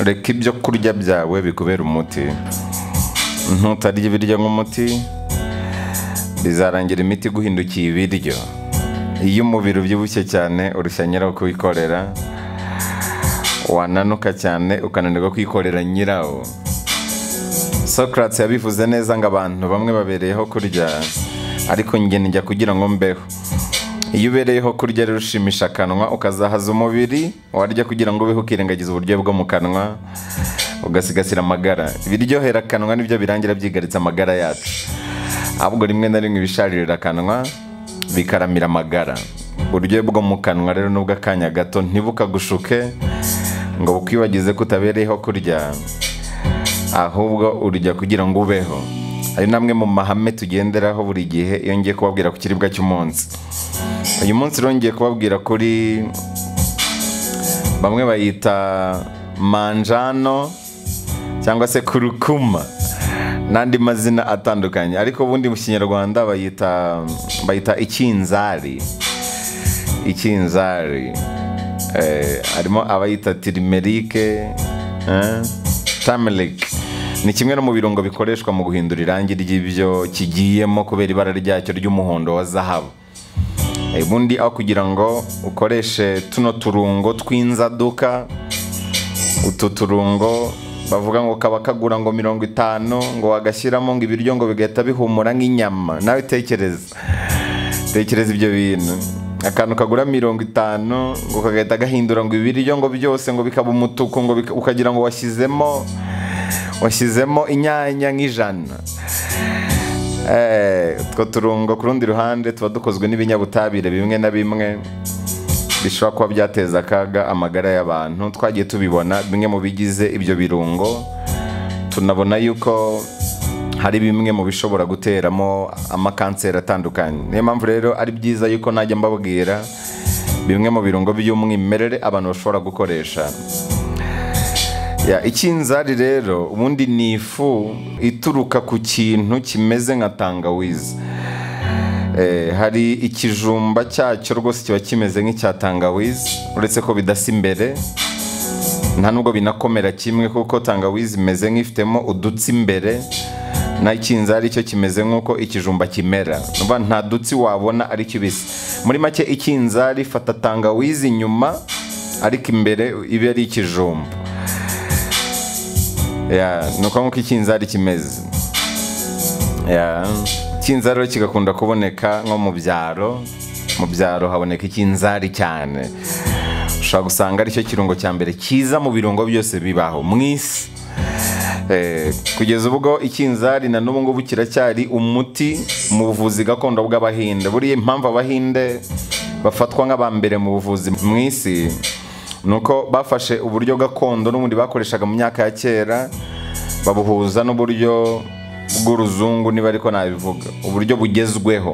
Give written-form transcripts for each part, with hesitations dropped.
reka ibyo kurya byawe bikubera umuti. Ntutarya ibiryo nk'umuti, bizarangira imiti guhindukiye ibiryo. Iyo umubiri ubyibushye cyane urushya nyirawo kuwikorera, wananuka cyane ukananirwa kwikorera nyirawo. Socrates yabivuze neza ngo abantu bamwe babereyeho kurya, ariko njye njya kugira ngo mbeho. Iyo ubereyeho kurya rero ushimisha akanwa, ukazahaza umubiri, warya kugira ngo ubeho ukirengagiza uburyo bwo mu kanwa, ugasigasira amagara. Ibiryohera akanwa nibyo birangira byigaritse amagara yacu, ahubwo rimwe na rimwe ibisharirira akanwa bikaramira amagara. Uburyo bwo mu kanwa rero nubwo akanya gato ntibukagushuke ngo bukwibagize ko utabereyeho kurya, ahubwo urya kugira ngo ubeho. Ari namwe mu mahame tugenderaho buri gihe iyo ngiye kubabwira ku kiribwa cy'umunsi. Uyu munsi rero ngiye kubabwira kuri bamwe bayita manjano cyangwa se kurukuma n'andi mazina atandukanye, ariko ubundi mu Kinyarwanda bayita icyinzari. Icyinzari harimo abayita tirimerike, turmeric. Ni kimwe no mu birungo bikoreshwa mu guhindura irangi ry'ibyo kigiyemo kubera ibara ryacyo ry'umuhondo wa zahabu. Ubundi aho kugira ngo ukoreshe tuno turungo tw'inzaduka, utu turungo bavuga ngo kaba kagura ngo 50, ngo wagashyiramo ngo ibiryo ngo bigahita bihumura nk'inyama. Nawe tekereza ibyo bintu, akantu kagura 50 ngo kagahita gahindura ngo ibiryo ngo byose ngo bikaba umutuku, ngo ukagira ngo washyizemo inyanya nk'ijana. Utwo turungo ku rundi ruhande tuba dukozwe n'ibinyabutabire bimwe na bimwe bishobora kuba byateza akaga amagara y'abantu. Twagiye tubibona bimwe mu bigize ibyo birungo, tunabona yuko hari bimwe mu bishobora guteramo amakanseri atandukanye. Niyo mpamvu rero ari byiza yuko najya mbabwira bimwe mu birungo by'umwimerere abantu bashobora gukoresha. Icyinzari rero ubundi ni ifu ituruka ku kintu kimeze nka tangawizi. Hari ikijumba cyacyo rwose kiba kimeze nk'icya tangawizi, uretse ko bidasa imbere, nta nubwo binakomera kimwe, kuko tangawizi imeze nk'ifitemo udutsi imbere, na icyinzari cyo kimeze nk'uko ikijumba kimera, nta dutsi wabona ari kibisi. Muri make icyinzari fata tangawizi inyuma, ariko imbere ibe ari ikijumba. Nuko nk'uko icyinzari kimeze. Icyinzari rero kigakunda kuboneka nko mu byaro. Mu byaro haboneka icyinzari cyane. Ushobora gusanga aricyo kirungo cya mbere cyiza mu birungo byose bibaho mu isi. Kugeza ubwo icyinzari na n'ubu ngubu kiracyari umuti mu buvuzi gakondo bw'Abahinde. Buriya impamvu Abahinde bafatwa nk'abambere mu buvuzi mu isi, nuko bafashe uburyo gakondo n'ubundi bakoreshaga mu myaka ya kera, babuhuza n'uburyo bw'uruzungu, niba ariko nabivuga, uburyo bugezweho.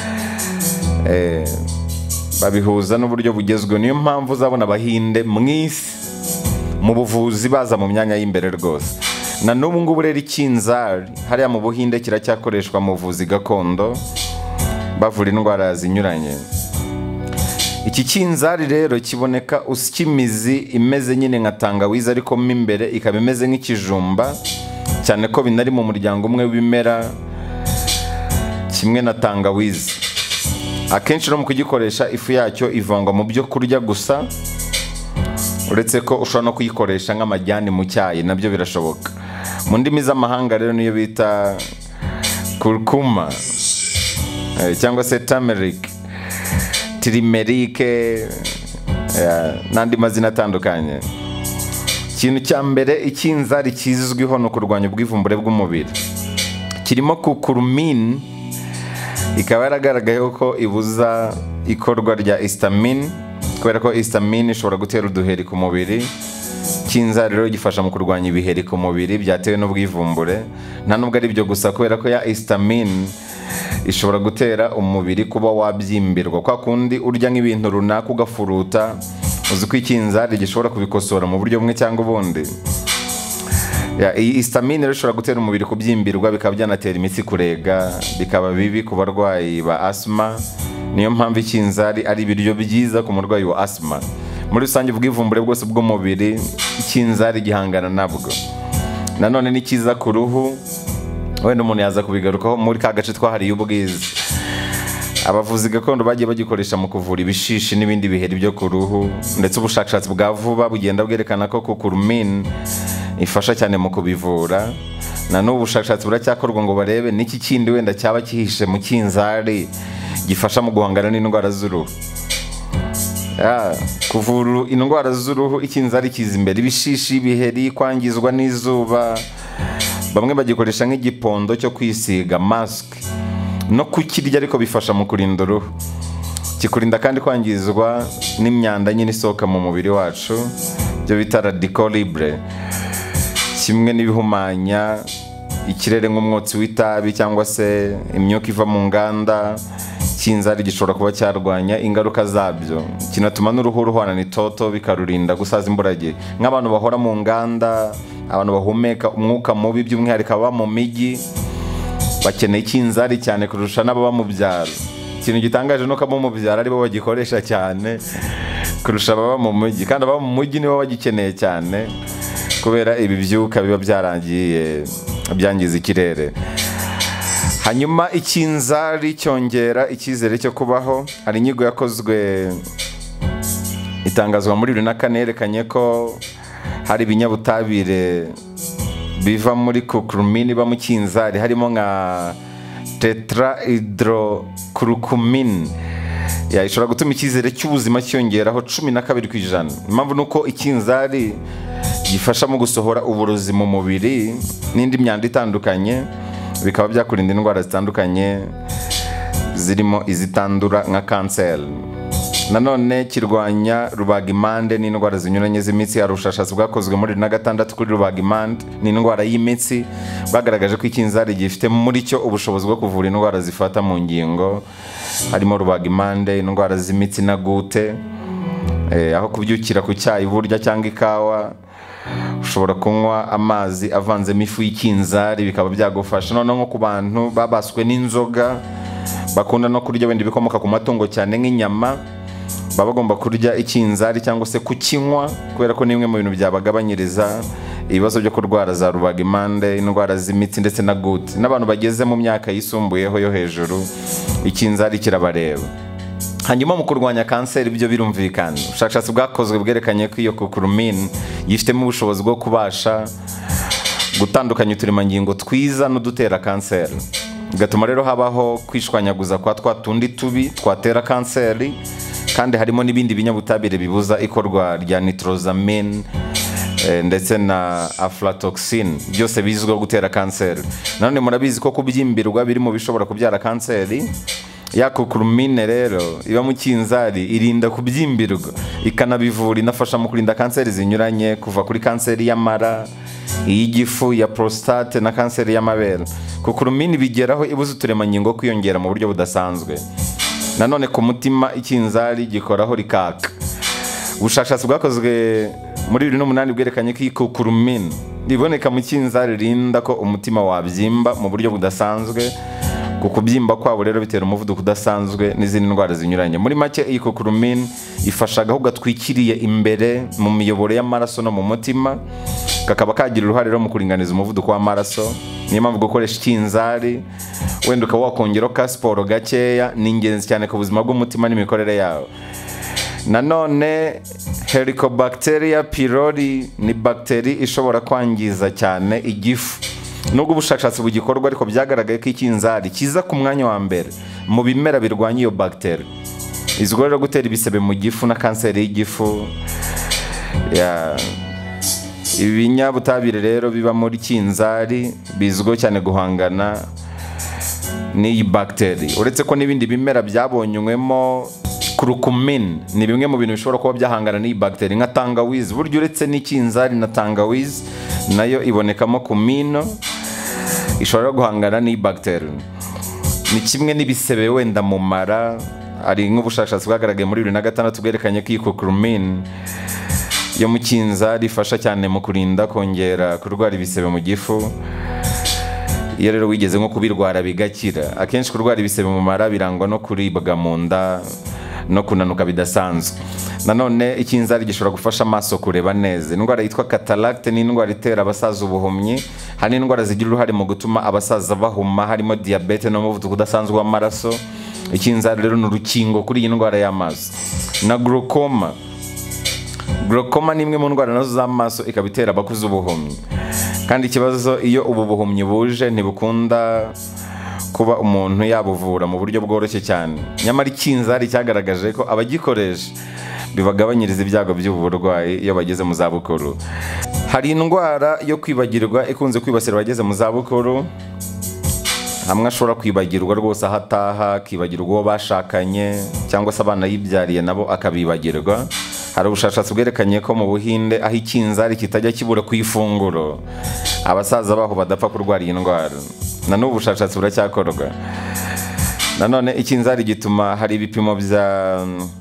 Babihuza n'uburyo bugezweho. Niyo mpamvu uzabona Abahinde mu isi mu buvuzi baza mu myanya y'imbere rwose. Na n'ubu ngubu rero icyinzari hariya mu Buhinde kiracyakoreshwa mu buvuzi gakondo bavura indwara zinyuranye. Iki cyinzari rero kiboneka usya imizi imeze nyine nka tangawizi, ariko mo imbere ikaba imeze nk'ikijumba, cyane ko binari mu muryango umwe w'ibimera kimwe na tangawizi. Akenshi no mu kugikoresha ifu yacyo ivangwa mu byo kurya gusa, uretse ko ushobora no kuyikoresha nk'amajyani mu cyayi, nabyo birashoboka. Mu ndimi z'amahanga rero niyo bita kurukuma cyangwa se turmeric, tirimerike n'andi mazina atandukanye. Ikintu cya mbere icyinzari kizwiho ni ukurwanya ubwivumbure bw'umubiri. Kirimo kukurumine, ikaba yaragaragayeho ko ibuza ikorwa rya histamine, kubera ko histamine ishobora gutera uduheri ku mubiri. Icyinzari rero gifasha mu kurwanya ibiheri ku mubiri byatewe n'ubwivumbure. Nta nubwo ari byo gusa, kubera ko ya histamine ishobora gutera umubiri kuba wabyimbirwa. Kwa kundi urya nk'ibintu runaka ugafuruta, uzi ko icyinzari gishobora kubikosora mu buryo bumwe cyangwa ubundi. Iyi histamine rero ishobora gutera umubiri kubyimbirwa, bikaba byanatera imitsi kurega, bikaba bibi ku barwayi ba asima. Niyo mpamvu icyinzari ari ibiryo byiza ku murwayi wa asima. muri rusange ubwivumbure bwose bw'umubiri icyinzari gihangana nabwo. Nanone ni cyiza ku ruhu, wenda umuntu yaza kubigarukaho muri ka gace twahariye ubwiza. Abavuzi gakondo bagiye bagikoresha mu kuvura ibishishi n'ibindi biheri byo ku ruhu, ndetse ubushakashatsi bwa vuba bugenda bwerekana ko kukurumine ifasha cyane mu kubivura. Na n'ubu ubushakashatsi buracyakorwa ngo barebe n'iki kindi wenda cyaba kihishe mu cyinzari gifasha mu guhangana n'indwara z'uruhu. Kuvura indwara z'uruhu icyinzari kiza imbere, ibishishi, ibiheri, kwangizwa n'izuba. Bamwe bagikoresha nk'igipondo cyo kwisiga mask, no kukirya ariko bifasha mu kurinda uruhu. Kikurinda kandi kwangizwa n'imyanda nyine isohoka mu mubiri wacu, byo bita radical libre, kimwe n'ibihumanya ikirere nk'umwotsi w'itabi cyangwa se imyuka iva mu nganda. Icyinzari gishobora kuba cyarwanya ingaruka zabyo, kinatuma n'uruhu ruhorana itoto, bikarurinda gusaza imburagihe. Nk'abantu bahora mu nganda, abantu bahumeka umwuka mubi, by'umwihariko ababa mu mijyi, bakeneye icyinzari cyane kurusha n'ababa mu byaro. Ikintu gitangaje nuko abo mu byaro aribo bagikoresha cyane kurusha ababa mu mujyi, kandi ababa mu mujyi nibo bagikeneye cyane kubera ibi byuka biba byarangiye byangiza ikirere. Hanyuma icyinzari cyongera icyizere cyo kubaho. Hari inyigo yakozwe itangazwa muri 2004 yerekanye ko hari ibinyabutabire biva muri kukurumine iba mu cyinzari, harimo nka tetrahydrocurucumine, ishobora gutuma icyizere cy'ubuzima cyongeraho 12%. Impamvu nuko icyinzari gifasha mu gusohora uburozi mu mubiri n'indi myanda itandukanye, bikaba byakurinda indwara zitandukanye zirimo izitandura nka kanseri. Nanone kirwanya rubagimpande n'indwara zinyuranye z'imitsi. Hari ubushakashatsi bwakozwe muri 2006 kuri rubagimpande n'indwara y'imitsi, bagaragaje ko icyinzari gifite muri cyo ubushobozi bwo kuvura indwara zifata mu ngingo, harimo rubagimpande, indwara z'imitsi na gute. Aho kubyukira ku cyayi burya cyangwa ikawa, ushobora kunywa amazi avanzemo ifu y'icyinzari, bikaba byagufasha. Noneho nko ku bantu babaswe n'inzoga, bakunda no kurya wenda ibikomoka ku matungo cyane nk'inyama, baba bagomba kurya icyinzari cyangwa se kukinywa, kubera ko ni imwe mu bintu byabagabanyiriza ibibazo byo kurwara za rubagimpande, indwara z'imitsi ndetse na gute. N'abantu bageze mu myaka yisumbuyeho yo hejuru, icyinzari kirabareba. Hanyuma mu kurwanya kanseri byo birumvikana, ubushakashatsi bwakozwe bwerekanye ko iyo kukurumine yifitemo ubushobozi bwo kubasha gutandukanya uturemangingo twiza n'udutera kanseri, bigatuma rero habaho kwishwanyaguza kwa twa tundi tubi twatera kanseri. Kandi harimo n'ibindi binyabutabire bibuza ikorwa rya nitrosamine ndetse na aflatoxin, byose bizwiho gutera kanseri. Nanone murabizi ko kubyimbirwa biri mu bishobora kubyara kanseri. Ya kukurumine rero iba mu cyinzari irinda kubyimbirwa, ikanabivura, inafasha mu kurinda kanseri zinyuranye, kuva kuri kanseri y'amara, iy'igifu, ya prostate na kanseri y'amabere. Kukurumine bigeraho ibuza uturemangingo kwiyongera mu buryo budasanzwe. Nanone ku mutima icyinzari gikoraho rikaka. Ubushakashatsi bwakozwe muri 2008 bwerekanye ko kukurumine biboneka mu cyinzari rinda ko umutima wabyimba mu buryo budasanzwe. Kubyimba kwabo rero bitera umuvuduko udasanzwe n'izindi ndwara zinyuranye. Muri make iyi kukurumine ifasha agahu gatwikiriye imbere mu miyoboro y'amaraso no mu mutima, kakaba kagira uruhare rero mu kuringaniza umuvuduko w'amaraso. Niyo mpamvu gukoresha icyinzari wenda ukaba wakongeraho ka siporo gakeya ni ingenzi cyane ku buzima bw'umutima n'imikorere yawo. Nanone Helicobacter pylori ni bagiteri ishobora kwangiza cyane igifu. Nubwo ubushakashatsi bugikorwa, ariko byagaragaye ko icyinzari kiza ku mwanya wa mbere mu bimera birwanya iyo bagiteri. Izwiho rero gutera ibisebe mu gifu na kanseri y'igifu. Ibinyabutabire rero biba muri cyinzari bizwiho cyane guhangana n'iyi bagiteri. Uretse ko n'ibindi bimera byabonywemo kurukumine ni bimwe mu bintu bishobora kuba byahangana n'iyi bagiteri, nka tangawizi. Burya uretse n'icyinzari na tangawizi nayo ibonekamo kumino, ishobora guhangana n'iyi bagiteri. Ni kimwe n'ibisebe wenda mu mara. Ari nk'ubushakashatsi bwagaragaye muri 2006 bwerekanye ko iyi kukurumine yo mu cyinzari ifasha cyane mu kurinda kongera kurwara ibisebe mu gifu. Iyo rero wigeze nko kubirwara bigakira. Akenshi kurwara ibisebe mu mara birangwa no kuribwa mu nda, no kunanuka bidasanzwe. Nanone icyinzari gishobora gufasha amaso kureba neza. Indwara yitwa cataracte ni indwara itera abasaza ubuhumyi. Hari indwara zigira uruhare mu gutuma abasaza bahuma, harimo diabete n'umuvuduko udasanzwe w'amaraso. Icyinzari rero ni urukingo kuri iyi ndwara y'amaso. Na glaucoma ni imwe mu ndwara nazo z'amaso, ikaba itera abakuze ubuhumyi. Kandi ikibazo, iyo ubu buhumyi buje ntibukunda kuba umuntu yabuvura mu buryo bworoshye cyane. Nyamara icyinzari cyagaragaje ko abagikoresha bibagabanyiriza ibyago by'ubu burwayi iyo bageze mu zabukuru. Hari indwara yo kwibagirwa ikunze kwibasira abageze mu zabukuru. Hamwe ashobora kwibagirwa rwose aho ataha, akibagirwa uwo bashakanye, cyangwa se abana yibyariye nabo akabibagirwa. Hari ubushakashatsi bwerekanye ko mu Buhinde, aho icyinzari kitajya kibura ku ifunguro, abasaza baho badapfa kurwara iyi ndwara. Na n'ubu ubushakashatsi buracyakorwa. Nanone icyinzari gituma hari ibipimo bya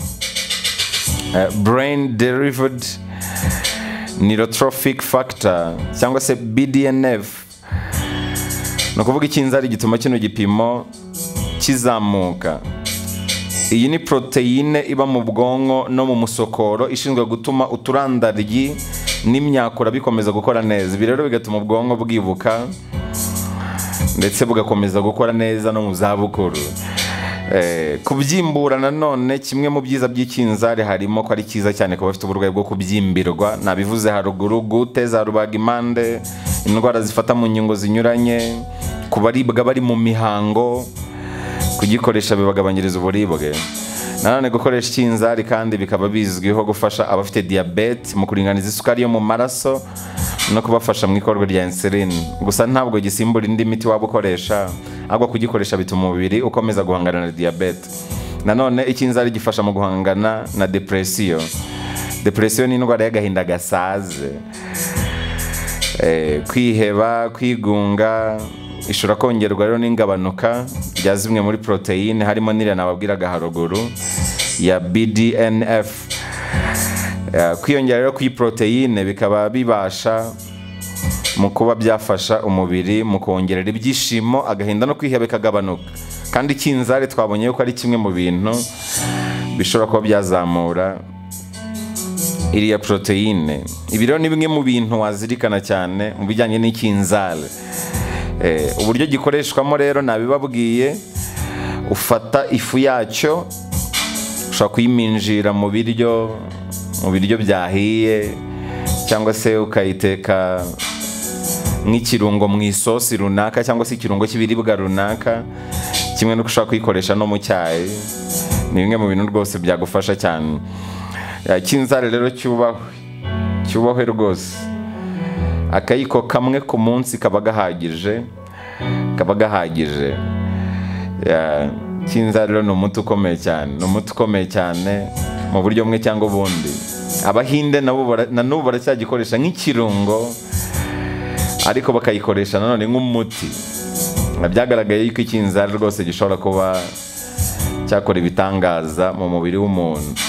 brain derived neurotrophic factor cyangwa se BDNF. No kuvuga icyinzari gituma kino gipimo kizamuka. Iyi ni proteine iba mu bwonko no mu musokoro, ishinzwe gutuma uturandaryi n'imyakura bikomeza gukora neza. Ibi rero bigatuma ubwonko bwibuka ndetse bugakomeza gukora neza no mu zabukuru. Kubyimbura nanone, kimwe mu byiza by'icyinzari harimo ko ari cyiza cyane ku bafite uburwayi bwo kubyimbirwa. Nabivuze haruguru, gute za rubagimpande, indwara zifata mu ngingo zinyuranye, ku baribwa bari mu mihango, kugikoresha bibagabanyiriza uburibwe. Nanone gukoresha icyinzari kandi bikaba bizwiho gufasha abafite diabete mu kuringaniza isukari yo mu maraso no kubafasha mu ikorwa rya insuline. Gusa ntabwo gisimbura indi miti waba ukoresha, ahubwo kugikoresha bituma umubiri ukomeza guhangana na diabete. Nanone icyinzari gifasha mu guhangana na depression. Depression ni indwara y'agahinda gasaze, kwiheba, kwigunga. Ishobora kongerwa rero n'ingabanuka rya zimwe muri proteine, harimo n'iriya nababwiraga haruguru ya BDNF. Kwiyongera rero kw'iyi proteine bikaba bibasha mu kuba byafasha umubiri mu kongerera ibyishimo, agahinda no kwiheba bikagabanuka. Kandi icyinzari twabonye ko ari kimwe mu bintu bishobora kuba byazamura iriya proteine. Ibi rero ni bimwe mu bintu wazirikana cyane mu bijyanye n'icyinzari. Uburyo gikoreshwamo rero nabibabwiye. Ufata ifu yacyo, ushobora kuyiminjira mu biryo byahiye, cyangwa se ukayiteka nk'ikirungo mu isosi runaka, cyangwa se ikirungo cy'ibiribwa runaka. Kimwe nuko ushobora kuyikoresha no mu cyayi. Ni bimwe mu bintu rwose byagufasha cyane. Icyinzari rero cyubahwe rwose. Akayiko kamwe ku munsi kaba gahagije. Icyinzari rero ni umuti ukomeye cyane, mu buryo bumwe cyangwa ubundi. Abahinde na n'ubu baracyagikoresha nk'ikirungo, ariko bakayikoresha nanone nk'umuti. Byagaragaye yuko icyinzari rwose gishobora kuba cyakora ibitangaza mu mubiri w'umuntu.